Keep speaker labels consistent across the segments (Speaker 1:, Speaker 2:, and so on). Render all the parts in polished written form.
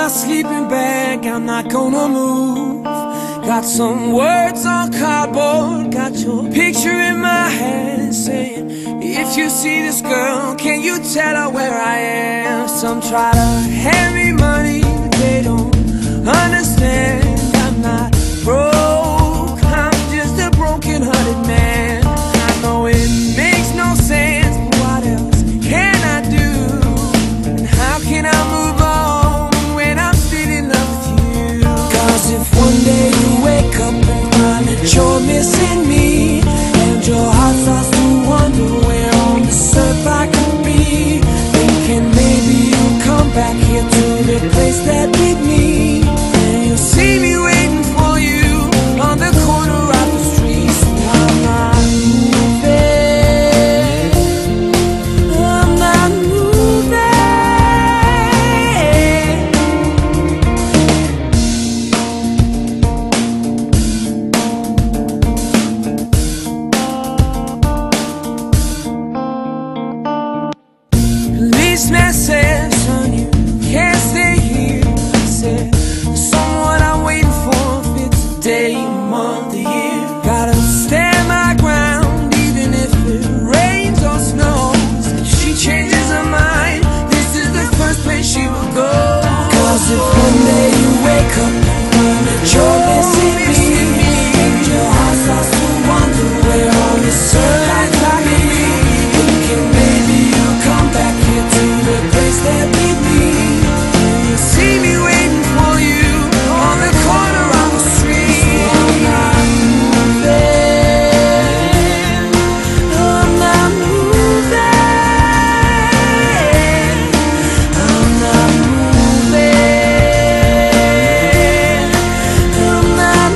Speaker 1: my sleeping bag, I'm not gonna move. Got some words on cardboard, got your picture in my hand, saying, if you see this girl, can you tell her where I am? Some try to hand me money, but they don't understand. I'm not broke, I'm just a broken-hearted man. I know it makes no sense, but what else can I do? And how can I move on when I'm still in love with you? Cause if one day you wake up and find that you're missing me, and your heart starts to wonder where on this earth I could be, thinking maybe you'll come back here to the place that beat me, and you'll see me waiting for you on the corner of the street. So I'm not moving, I'm not moving. Policeman said, son, you can't stay here. I said, someone I'm waiting for fits a day, a month, a year. Gotta stand my ground even if it rains or snows. If she changes her mind, this is the first place she will go. Cause if one day you wake up and find that you're missing me, and your heart starts to wonder where on this earth I could be, thinking maybe you'll come back here to the place that beat me, and you'll see me waiting for you on the corner of the street. So I'm not moving, I'm not moving, I'm not moving, I'm not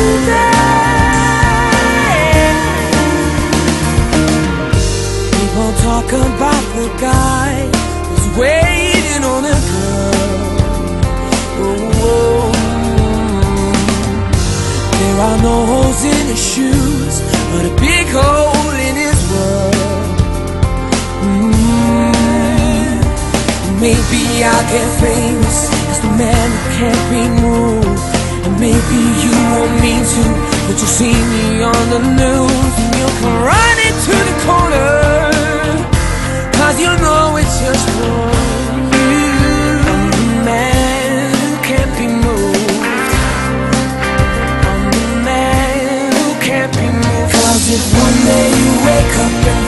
Speaker 1: moving. People talk about the guy who's waiting on a girl. Oh, there are no holes in his shoes, but a big hole in his world. Maybe I'll get famous as the man who can't be moved, and maybe you won't mean to, but you'll see me on the news, and you'll come running to the corner, cause you know it's just for you. I'm the man who can't be moved, I'm the man who can't be moved. Cause if one day you wake up and